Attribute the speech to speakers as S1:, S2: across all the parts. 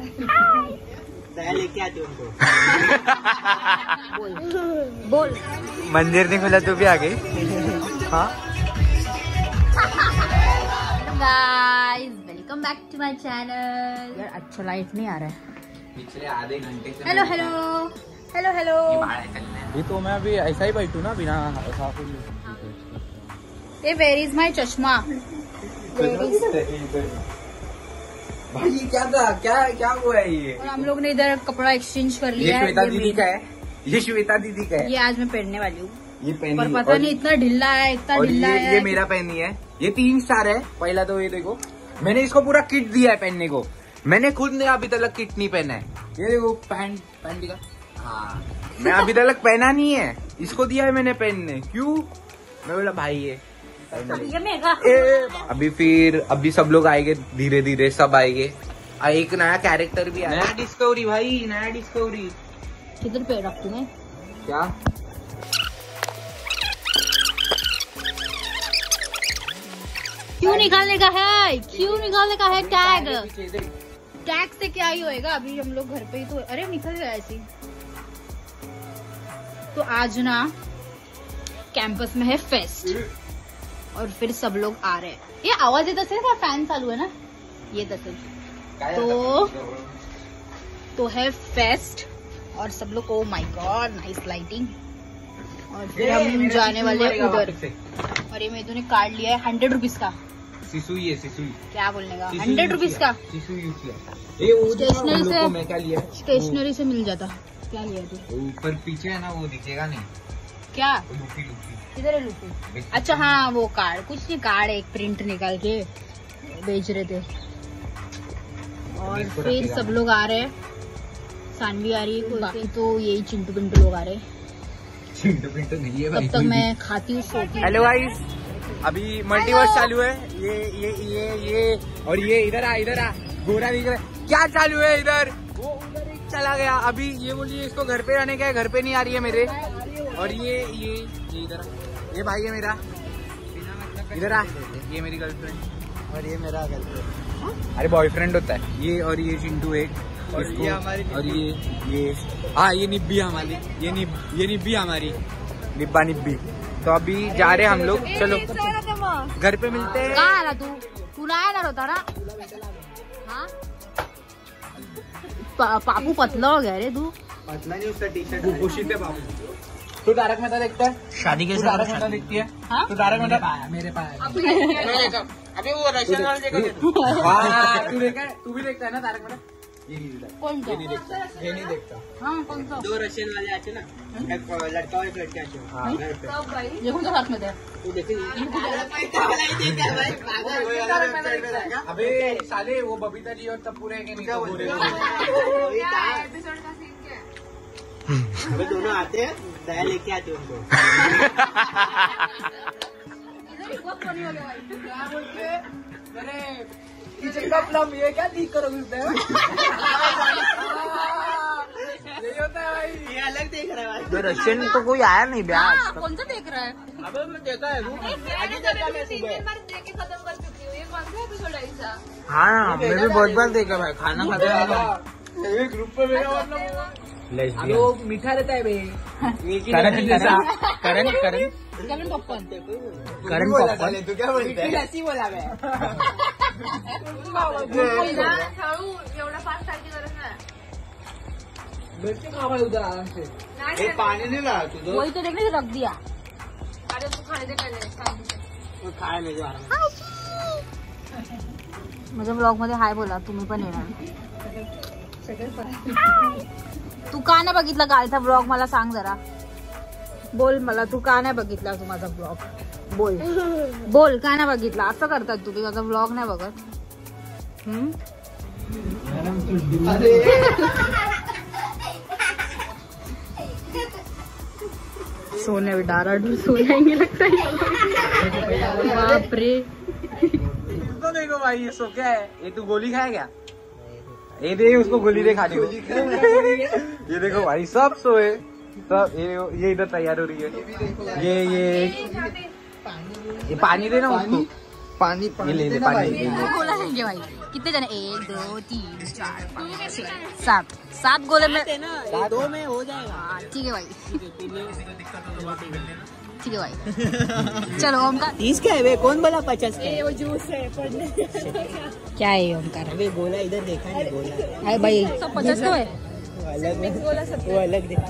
S1: लेके आती उनको।
S2: बोल
S3: मंदिर नहीं खुला तो भी आ गई। हाँ
S2: guys, welcome back to my channel. यार अच्छा लाइट नहीं आ रहा है
S3: पिछले आधे घंटे से।
S2: Hello hello hello hello.
S3: ये तो मैं अभी ऐसा ही बैठू ना बिना
S2: ये वेयर इज माय चश्मा?
S3: भाई ये क्या था? क्या हुआ है ये?
S2: और हम लोग ने इधर कपड़ा एक्सचेंज कर लिया है।
S3: श्वेता दीदी का है। ये श्वेता दीदी का है।
S2: ये आज मैं पहनने वाली हूँ।
S3: ये पहनी
S2: पर पता नहीं इतना ढिल्ला है, इतना ढिल्ला है।
S3: ये मेरा पहनी है। ये 3 स्टार है। पहला तो ये देखो, मैंने इसको पूरा किट दिया है पहनने को। मैंने खुद ने अभी तक किट नहीं पहना है। ये देखो पैंट दिखा। हाँ मैं अभी तक पहना नहीं है, इसको दिया है मैंने पहनने। क्यों? मैं बोला भाई ये अभी सब लोग आएंगे, धीरे धीरे सब आएंगे। एक नया कैरेक्टर भी आया, नया डिस्कवरी भाई, नया डिस्कवरी।
S2: किधर पे रख तुम्हें
S3: क्या?
S2: क्यों निकालने का है? क्यों निकालने का है टैग? टैग से क्या ही होएगा? अभी हम लोग घर पे ही तो। अरे निकल गया ऐसी। तो आज ना कैंपस में है फेस्ट और फिर सब लोग आ रहे हैं। ये आवाज येत असेल का? फैन चालू है ना, येत असेल तो है फेस्ट और सब लोग। Oh my god, nice lighting. और फिर हम जाने वाले हैं उधर। और ये मेरे ने कार्ड लिया है 100 रुपीज का।
S3: सिसुई है, सिसुई।
S2: क्या बोलने का? 100 रुपीज का।
S3: स्टेशनरी से मैं क्या लिया?
S2: स्टेशनरी से मिल जाता। क्या लिया तू?
S3: ऊपर पीछे है ना, वो दिखेगा नहीं।
S2: क्या?
S3: लूफी।
S2: किधर है लूफी? अच्छा हाँ वो कार्ड, कुछ नहीं, कार्ड एक प्रिंट निकाल के बेच रहे थे। और फिर सब लोग आ रहे हैं। सानवी आ रही है, बाकी तो यही चिंटू पिंटू लोग आ रहे हैं।
S3: चिंटू पिंटू नहीं है भाई।
S2: तब तक मैं खाती हूँ, सोती हूँ।
S3: हेलो गाइस, अभी मल्टीवर्स चालू है। ये और ये इधर आ गोरा दिख रहा है। क्या चालू है इधर? वो उधर एक चला गया। अभी ये बोलिए इसको घर पे रहने का है, घर पे नहीं आ रही है मेरे। और ये इधर, ये भाई है मेरा, इधर आ। ये मेरी गर्लफ्रेंड और ये मेरा गर्लफ्रेंड। अरे बॉयफ्रेंड होता है ये। और ये चिंटू एक, और ये हमारी, और ये हाँ ये निब्बी हमारी, ये निब्बी हमारी, निब्बी। तो अभी जा रहे हैं हम लोग। चलो घर पे मिलते हैं।
S2: कहाँ आना तू ना आया होता ना? हाँ पापू पतला हो गया रे तू।
S3: पतला नहीं, उसका टी-शर्ट खुशी थे बाबू। तू तारक मेहता देखता है? शादी के तारक मेहता देखती है?
S2: हाँ?
S3: तू तारक मेहता मेरे पास अभी वो रशियन वाले तू देखा है? तू भी देखता है ना तारक मेहता?
S2: कौन सा?
S3: ये नहीं देखता।
S2: हाँ कौन सा?
S1: 2 रशियन वाले आते ना, एक लड़का और एक लड़की आते हैं घर पे।
S2: ये कौन सा तारक मेहता है?
S1: तू देखे?
S3: अबे साले वो बबीता जी और तब पूरे के नहीं
S1: अबे दोनों आते हैं, दया लेके आते हैं उनको।
S3: किचन का प्लम ये क्या ठीक करोगे? यही होता है भाई।
S1: ये अलग देख रहा है भाई।
S3: रशियन तो कोई आया नहीं ब्याह।
S2: कौन सा देख रहा है?
S1: अबे मैं कहता है
S3: हाँ मैं भी बहुत बार देखा भाई, खाना खाते हैं ग्रुप पे मेरा मतलब मीठा रहता है भाई।
S2: करण पॉपकॉर्न।
S1: तू क्या बोलता है? ऐसी बोला मैं।
S2: एवढा फास्ट सारखी गरज नाही।
S3: उधर आराम से।
S1: पानी नहीं रहा तू
S2: वही तो देखने से रख दिया। अरे तू खाने दे पहले।
S1: खाया ले जो आराम।
S2: माझ्या ब्लॉग मध्ये हाय बोला, तुम्ही पण येणार। तू का नाही बघितला कालचा ब्लॉग? मला सांग जरा, बोल मला, तू का नाही बघितला तू माझा ब्लॉग? बोल का नाही बघितला? असं करतात तुम्ही, माझा ब्लॉग नाही बघत? सोने डारा सो जाएंगे लगता है। बाप रे।
S3: तो देखो भाई ये सो क्या है? ये तू गोली खाया क्या? ये दे उसको गोली दे खाने को। ये देखो भाई सब सोए, सब ये इधर तैयार हो रही है। ये पानी देना उसको। पानी ले ले पानी।
S2: गोला लेंगे भाई। कितने जने? 1 2 3 4 5 6 7 गोले में
S1: 2 में हो जाएगा।
S2: ठीक है भाई, ठीक है भाई। चलो ओमकार
S1: 30 का है वे, कौन बोला 50 का?
S2: वो जूस है क्या है ओमकार?
S1: अबे गोला इधर देखा नहीं, गोला
S2: अरे भाई 50 का है।
S1: अलग वो अलग देखा।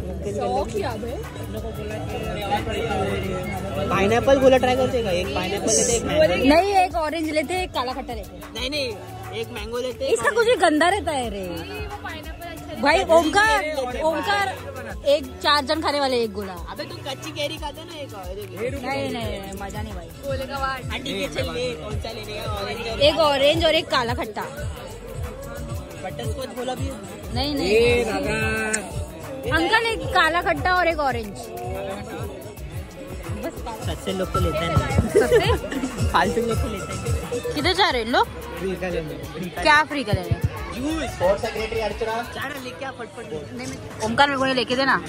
S1: पाइनएप्पल गोला ट्राई करते हैं। एक पाइनएप्पल लेते, एक मैंगो।
S2: नहीं, एक ऑरेंज लेते, एक काला खट्टा लेते।
S1: नहीं, एक मैंगो लेते।
S2: इसका कुछ भी गंदा रहता है रे भाई। ओमकार एक 4 जन खाने वाले एक गोला।
S1: अबे तू कच्ची कैरी खाता ना एक।
S2: नहीं मजा नहीं भाई। गोले का वाट।
S1: ठीक है चल ले, कौन सा लेने का? ऑरेंज।
S2: एक ऑरेंज और एक काला खट्टा।
S1: बटरस्कॉच गोला भी
S2: नहीं अंकल, एक काला खट्टा और एक ऑरेंज। बस
S1: सच्चे लोग को लेते हैं,
S2: सस्ते
S1: फालतू लोग को लेते हैं।
S2: किधर जा रहे हैं लोग?
S1: फ्री का लेने।
S2: क्या फ्री का लेने?
S1: जूस। फोर्थ सेक्रेटरी अर्चना चार लेके आ फटफट।
S2: ओमकार मेरे को ये लेके देना।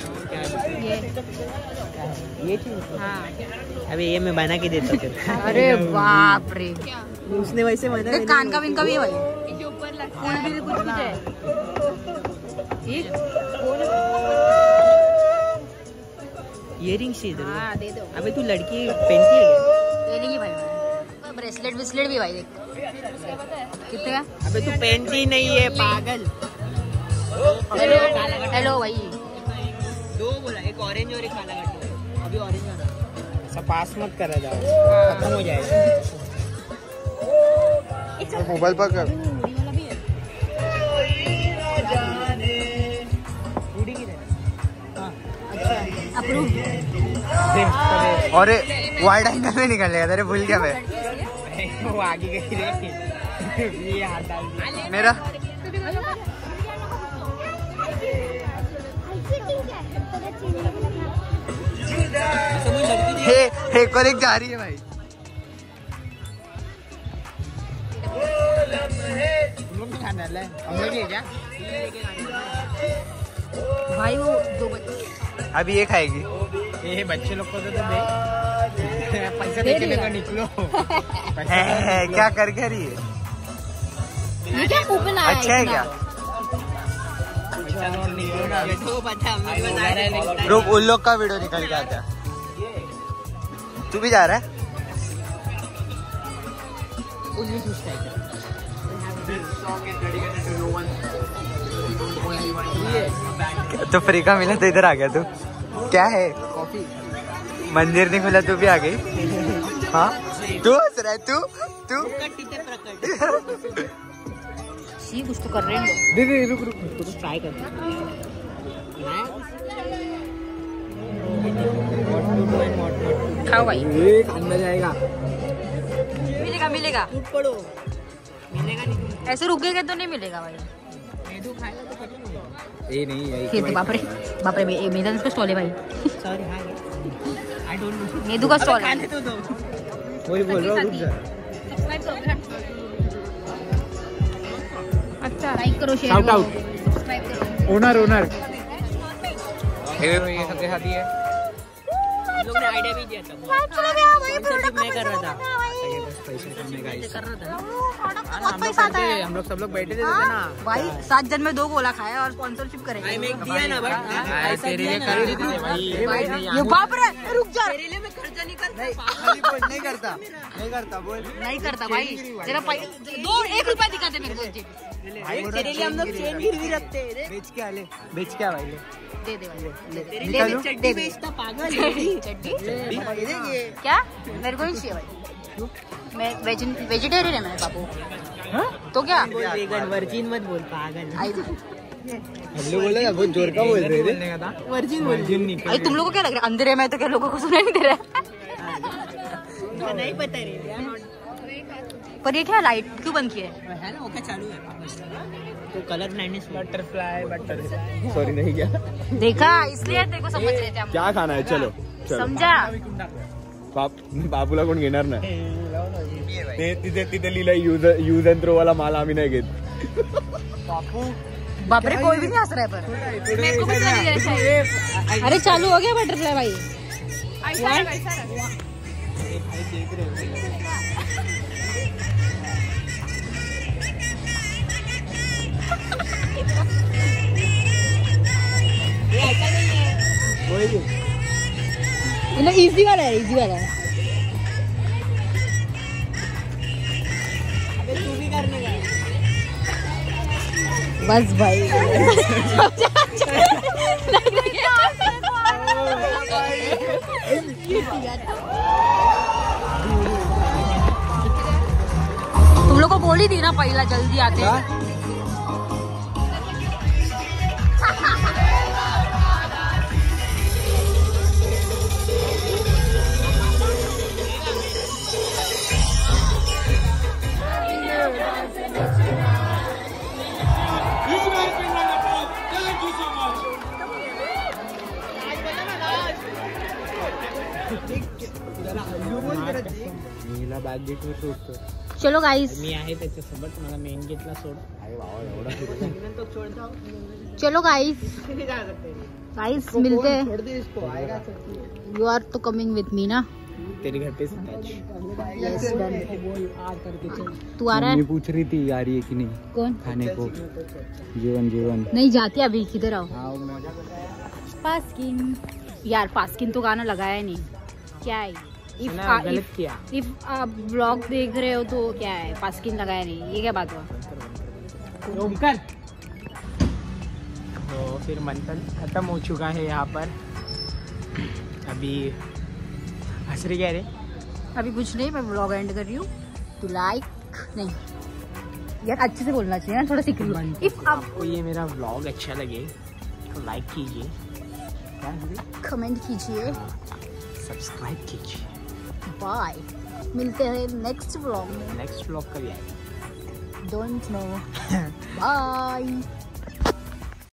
S1: ये चीज।
S2: हाँ।
S1: अबे ये मैं बना के देता हूँ।
S2: अरे बाप रे,
S1: उसने वैसे बना।
S2: कान का विन का भी है भाई। फूल भी कुछ है।
S1: इयरिंग्स दे।
S2: हाँ दे दो।
S1: अबे तू लड़की पहनती है?
S2: ले लेंगी भाई। ब्रेसलेट भी भाई देख कितने का?
S1: अबे तू पहनती नहीं है पागल।
S2: हेलो भाई।
S1: 2 बोला, एक ऑरेंज और एक काला कट्टा। अभी ऑरेंज वाला सब पास मत करा जाओ, खत्म हो जाएगा।
S3: मोबाइल पकड़। और वाइड एंगल में निकल गया तेरे, भूल गया मैं।
S1: वो आगे गई रे। ये हाथ डाल दिया
S3: मेरा। हे करेक्ट जा रही है भाई।
S1: तुम लोग भी खाना है? हम लोग ही है क्या?
S2: भाई वो 2 बच्चे
S3: अभी ये खाएगी।
S1: ये बच्चे लोग को तो दे। पैसे
S2: दे
S1: देके
S2: दिया।
S1: निकलो।
S3: क्या कर क्या रही है?
S2: ये क्या कूपन आया?
S3: अच्छा है क्या? रुक, उन लोग का वीडियो निकल के आता है। तू भी जा रहा है? तो फ्री का मिला तो इधर आ गया तू? क्या है?
S1: कॉफी।
S3: मंदिर नहीं खुला तू भी आ गई? हाँ तू हंस रहा है? तू
S2: सी कुछ तो कर रहे हैं लोग।
S3: दे रुक
S1: ट्राई कर।
S2: खाओ भाई।
S3: एक अंदर जाएगा।
S2: मिलेगा।
S1: टूट पड़ो, मिलेगा नहीं।
S2: ऐसे रुकेगा तो नहीं मिलेगा भाई।
S1: मेदू खाएगा तो खत्म हो जाएगा।
S3: ये नहीं है।
S2: फिर तो बाप रे मेरा इसका स्टॉल है भाई।
S1: सॉरी। हाँ आई डोंट नो।
S2: मेदू का स्टॉल है।
S1: खाने तो दो।
S3: वही बोल रहा हूँ, रुक जा।
S2: अच्छा लाइक करो, शेयर
S3: Shout
S2: करो,
S3: out.
S2: सब्सक्राइब करो।
S3: ओनर ये सबके साथ ही है।
S1: लोग ने आइडिया भी दिया था। स्पॉन्सरशिप मैं कर रहा था।
S3: पैसे करने का
S1: कर रहा था।
S3: हम लोग सब लोग बैठे थे ना
S2: भाई 7 जन में 2 गोला खाया और स्पॉन्सरशिप करेंगे।
S1: मैं दिया ना बट
S3: तेरे लिए कर रही थी भाई।
S2: ये बाप रे, रुक जा।
S1: तेरे लिए मैं खर्चा नहीं करता।
S3: नहीं करता बोल।
S2: नहीं करता भाई। तेरा 1 रुपया दिखाते मेरे को।
S1: तेरे लिए हम लोग चेन गिरवी रखते हैं।
S3: बेच क्या भाई ले।
S2: दे दे भाई।
S1: तेरे लिए मैं चड्डी बेचता पागल।
S2: चड्डी क्या? मेरे को नहीं चाहिए भाई। मैं वेजिटेरियन है मेरे बाबू। तो क्या?
S1: वेगन वर्जिन मत बोल पागल।
S3: हम लोग बोले ना, बहुत जोर का बोल रहे थे।
S1: वर्जिन नहीं।
S2: भाई तुम लोगों को क्या लग रहा है अंधेरे में तो क्या लोगों को सुनाई नहीं दे रहा है?
S1: नहीं पता रे।
S2: पर ये क्या लाइट क्यों बंद की है?
S1: है ना ओके चालू है। तो कलर ब्लाइंडनेस बटरफ्लाई
S3: सॉरी नहीं क्या
S2: देखा, इसलिए तेरे को समझ रहे थे हम।
S3: क्या खाना है? चलो
S2: समझा?
S3: बापूला कोण घेणार नाही तिथे लिहिलं यूज अँड थ्रो वाला माल आम्ही नाही घेत.
S2: बापरे कोई भी नहीं हंस रहा है पर मेरे को भी नहीं लग रहा है. अरे चालू हो गया बटरफ्लाई भाई.
S1: देख रहे हो ये ऐसा नहीं है
S3: वही
S2: मतलब इजी वाला है, इजी वाला है।
S1: अबे तू भी करने का
S2: बस भाई तुम लोग को बोली थी ना पहला जल्दी आते हैं।
S3: नीला बॅग घेतो सोडतो
S2: चलो गाइस,
S1: मी आहे त्याच्यासोबत, मला मेन गेटला सोड.
S3: अरे बाबा एवढा
S1: तो छोड़ दो.
S2: चलो गाइस,
S1: नहीं जा सकते.
S2: गाइस मिलते हैं.
S1: छोड़ दे इसको, आएगा.
S2: यू आर तो कमिंग विथ मी ना?
S1: तेरे घर पे
S2: यस डन.
S1: आ करके चल.
S2: तू आ रहा है?
S3: मैं पूछ रही थी आ रही है कि नहीं
S2: कौन?
S3: खाने को जीवन जीवन.
S2: नहीं जाती अभी, किधर आओ.
S3: हाँ
S2: पास्किन यार, पास्किन तो गाना लगाया नहीं. क्या है
S1: गलत किया.
S2: इफ आप ब्लॉग देख रहे हो तो क्या है, पास्किन लगाया नहीं, ये क्या बात हुआ?
S1: ओमकार. तो फिर मंथन खत्म हो चुका है यहाँ पर. अभी हंस रही क्या रे?
S2: अभी कुछ नहीं, मैं ब्लॉग एंड कर रही हूँ. तो लाइक नहीं यार, अच्छे से बोलना चाहिए ना, थोड़ा सीख लो. इफ
S1: आपको ये मेरा व्लॉग अच्छा लगे तो लाइक कीजिए,
S2: कमेंट कीजिए,
S1: सब्सक्राइब कीजिए.
S2: बाय. मिलते हैं नेक्स्ट ब्लॉग में.
S1: नेक्स्ट व्लॉग कभी आएगा?
S2: Don't know. बाय.